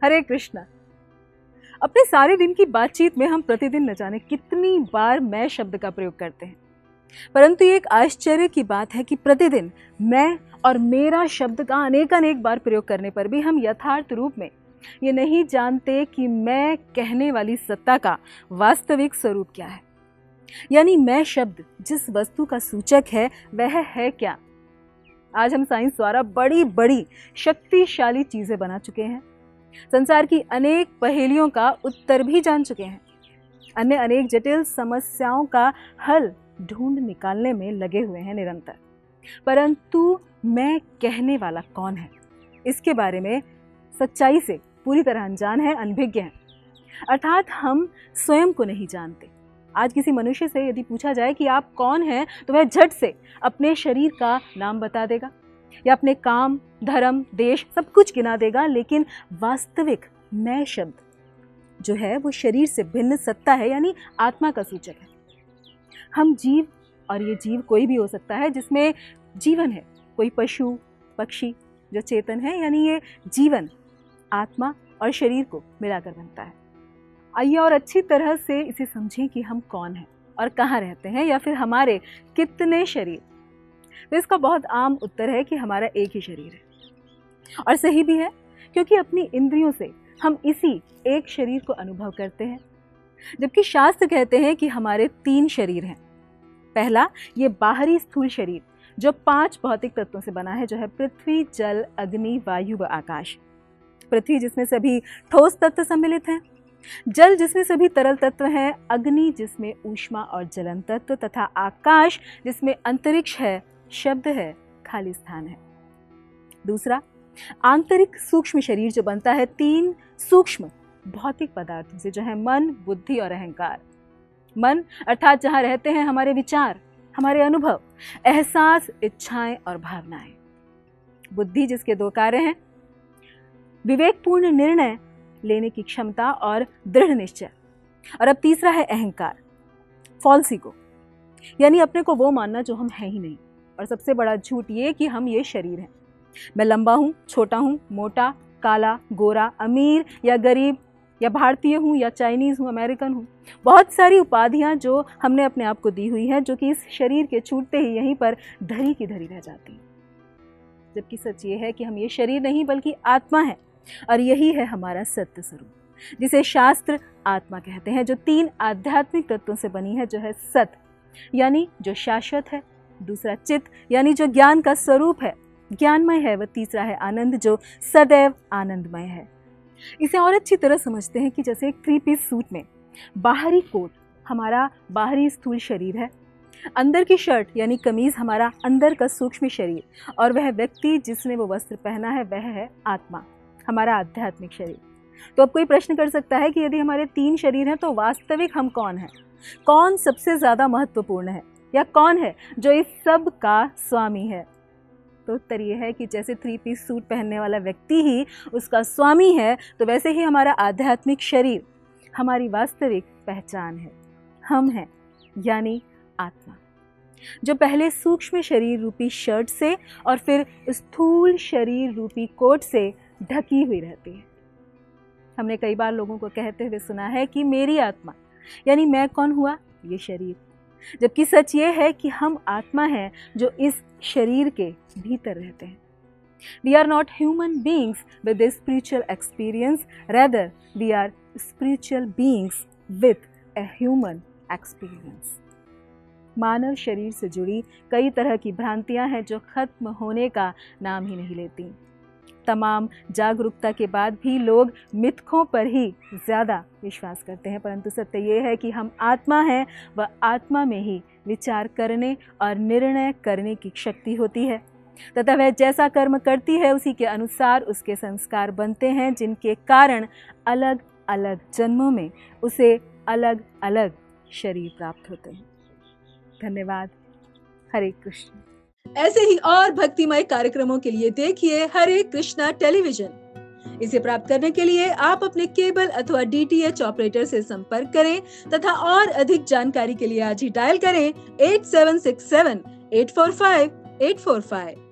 हरे कृष्णा। अपने सारे दिन की बातचीत में हम प्रतिदिन न जाने कितनी बार मैं शब्द का प्रयोग करते हैं, परंतु ये एक आश्चर्य की बात है कि प्रतिदिन मैं और मेरा शब्द का अनेक बार प्रयोग करने पर भी हम यथार्थ रूप में ये नहीं जानते कि मैं कहने वाली सत्ता का वास्तविक स्वरूप क्या है। यानी मैं शब्द जिस वस्तु का सूचक है वह है क्या। आज हम साइंस द्वारा बड़ी बड़ी शक्तिशाली चीजें बना चुके हैं, संसार की अनेक पहेलियों का उत्तर भी जान चुके हैं, अन्य अनेक जटिल समस्याओं का हल ढूंढ निकालने में लगे हुए हैं निरंतर। परंतु मैं कहने वाला कौन है, इसके बारे में सच्चाई से पूरी तरह अनजान है, अनभिज्ञ है। अर्थात हम स्वयं को नहीं जानते। आज किसी मनुष्य से यदि पूछा जाए कि आप कौन हैं, तो वह झट से अपने शरीर का नाम बता देगा या अपने काम, धर्म, देश सब कुछ गिना देगा, लेकिन वास्तविक मैं शब्द जो है वो शरीर से भिन्न सत्ता है, यानी आत्मा का सूचक है। हम जीव, और ये जीव कोई भी हो सकता है जिसमें जीवन है, कोई पशु पक्षी जो चेतन है, यानी ये जीवन आत्मा और शरीर को मिलाकर बनता है। आइए और अच्छी तरह से इसे समझें कि हम कौन हैं और कहाँ रहते हैं, या फिर हमारे कितने शरीर। तो इसका बहुत आम उत्तर है कि हमारा एक ही शरीर है, और सही भी है, क्योंकि अपनी इंद्रियों से हम इसी एक शरीर को अनुभव करते हैं। जबकि शास्त्र कहते हैं कि हमारे 3 शरीर हैं। पहला, ये बाहरी स्थूल शरीर जो 5 भौतिक तत्वों से बना है, जो है पृथ्वी, जल, अग्नि, वायु व आकाश। पृथ्वी जिसमें सभी ठोस तत्व सम्मिलित हैं, जल जिसमें सभी तरल तत्व हैं, अग्नि जिसमें ऊष्मा और जलन तत्व, तथा आकाश जिसमें अंतरिक्ष है, शब्द है, खाली स्थान है। दूसरा, आंतरिक सूक्ष्म शरीर जो बनता है 3 सूक्ष्म भौतिक पदार्थों से, जो है मन, बुद्धि और अहंकार। मन अर्थात जहाँ रहते हैं हमारे विचार, हमारे अनुभव, एहसास, इच्छाएं और भावनाएं। बुद्धि जिसके 2 कार्य हैं, विवेकपूर्ण निर्णय लेने की क्षमता और दृढ़ निश्चय। और अब तीसरा है अहंकार, फॉल्स ईगो, यानी अपने को वो मानना जो हम हैं ही नहीं। और सबसे बड़ा झूठ ये कि हम ये शरीर हैं। मैं लंबा हूँ, छोटा हूँ, मोटा, काला, गोरा, अमीर या गरीब, या भारतीय हूँ या चाइनीज़ हूँ, अमेरिकन हूँ। बहुत सारी उपाधियाँ जो हमने अपने आप को दी हुई हैं, जो कि इस शरीर के छूटते ही यहीं पर धरी की धरी रह जाती हैं। जबकि सच ये है कि हम ये शरीर नहीं बल्कि आत्मा है, और यही है हमारा सत्य स्वरूप, जिसे शास्त्र आत्मा कहते हैं, जो 3 आध्यात्मिक तत्वों से बनी है, जो है सत यानी जो शाश्वत है, दूसरा चित्त यानी जो ज्ञान का स्वरूप है, ज्ञानमय है, व तीसरा है आनंद जो सदैव आनंदमय है। इसे और अच्छी तरह समझते हैं कि जैसे एक 3-पीस सूट में बाहरी कोट हमारा बाहरी स्थूल शरीर है, अंदर की शर्ट यानी कमीज हमारा अंदर का सूक्ष्म शरीर, और वह व्यक्ति जिसने वो वस्त्र पहना है वह है आत्मा, हमारा आध्यात्मिक शरीर। तो अब कोई प्रश्न कर सकता है कि यदि हमारे 3 शरीर हैं तो वास्तविक हम कौन हैं, कौन सबसे ज़्यादा महत्वपूर्ण है, या कौन है जो इस सब का स्वामी है। तो उत्तर ये है कि जैसे 3-पीस सूट पहनने वाला व्यक्ति ही उसका स्वामी है, तो वैसे ही हमारा आध्यात्मिक शरीर हमारी वास्तविक पहचान है। हम हैं यानी आत्मा, जो पहले सूक्ष्म शरीर रूपी शर्ट से और फिर स्थूल शरीर रूपी कोट से ढकी हुई रहती है। हमने कई बार लोगों को कहते हुए सुना है कि मेरी आत्मा, यानी मैं कौन हुआ, ये शरीर। जबकि सच ये है कि हम आत्मा हैं जो इस शरीर के भीतर रहते हैं। We are not human beings with a spiritual experience, rather we are spiritual beings with a human experience. मानव शरीर से जुड़ी कई तरह की भ्रांतियां हैं जो खत्म होने का नाम ही नहीं लेती। तमाम जागरूकता के बाद भी लोग मिथकों पर ही ज़्यादा विश्वास करते हैं, परंतु सत्य ये है कि हम आत्मा हैं, व आत्मा में ही विचार करने और निर्णय करने की शक्ति होती है, तथा वह जैसा कर्म करती है उसी के अनुसार उसके संस्कार बनते हैं, जिनके कारण अलग अलग जन्मों में उसे अलग अलग शरीर प्राप्त होते हैं। धन्यवाद। हरे कृष्ण। ऐसे ही और भक्तिमय कार्यक्रमों के लिए देखिए हरे कृष्णा टेलीविजन। इसे प्राप्त करने के लिए आप अपने केबल अथवा DTH ऑपरेटर से संपर्क करें तथा और अधिक जानकारी के लिए आज ही डायल करें 8767 845 845।